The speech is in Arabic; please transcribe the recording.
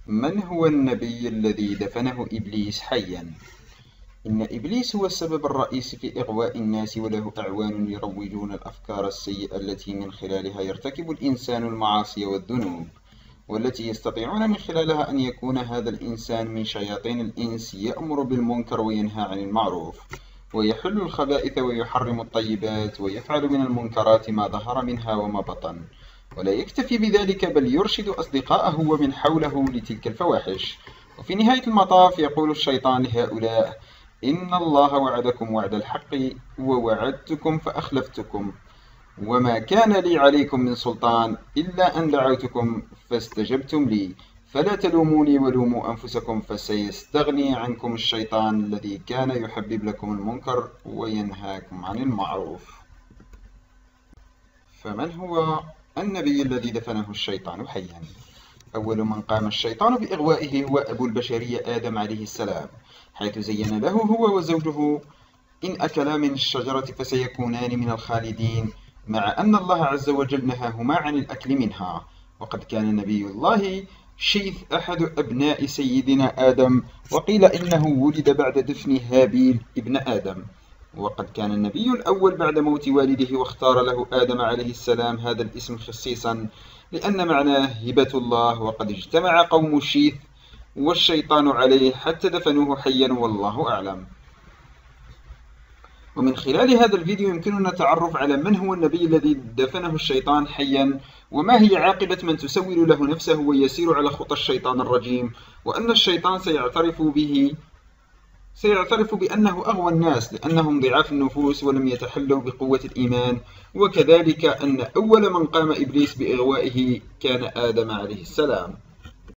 من هو النبي الذي دفنه إبليس حيا؟ إن إبليس هو السبب الرئيسي في إغواء الناس، وله أعوان يروجون الأفكار السيئة التي من خلالها يرتكب الإنسان المعاصي والذنوب، والتي يستطيعون من خلالها أن يكون هذا الإنسان من شياطين الإنس يأمر بالمنكر وينهى عن المعروف، ويحل الخبائث ويحرم الطيبات، ويفعل من المنكرات ما ظهر منها وما بطن. ولا يكتفي بذلك، بل يرشد أصدقاءه ومن حوله لتلك الفواحش. وفي نهاية المطاف يقول الشيطان لهؤلاء: إن الله وعدكم وعد الحق ووعدتكم فأخلفتكم، وما كان لي عليكم من سلطان إلا أن دعوتكم فاستجبتم لي، فلا تلوموني ولوموا أنفسكم، فسيستغني عنكم الشيطان الذي كان يحبب لكم المنكر وينهاكم عن المعروف. فمن هو النبي الذي دفنه الشيطان حيا؟ أول من قام الشيطان بإغوائه هو أبو البشرية آدم عليه السلام، حيث زين له هو وزوجه إن أكلا من الشجرة فسيكونان من الخالدين، مع أن الله عز وجل نهاهما عن الأكل منها. وقد كان نبي الله شيث أحد أبناء سيدنا آدم، وقيل إنه ولد بعد دفن هابيل ابن آدم. وقد كان النبي الأول بعد موت والده، واختار له آدم عليه السلام هذا الاسم خصيصا لأن معناه هبة الله. وقد اجتمع قوم شيث والشيطان عليه حتى دفنوه حيا، والله أعلم. ومن خلال هذا الفيديو يمكننا التعرف على من هو النبي الذي دفنه الشيطان حيا، وما هي عاقبة من تسول له نفسه ويسير على خطى الشيطان الرجيم، وأن الشيطان سيعترف بأنه أغوى الناس لأنهم ضعاف النفوس ولم يتحلوا بقوة الإيمان، وكذلك أن أول من قام إبليس بإغوائه كان آدم عليه السلام.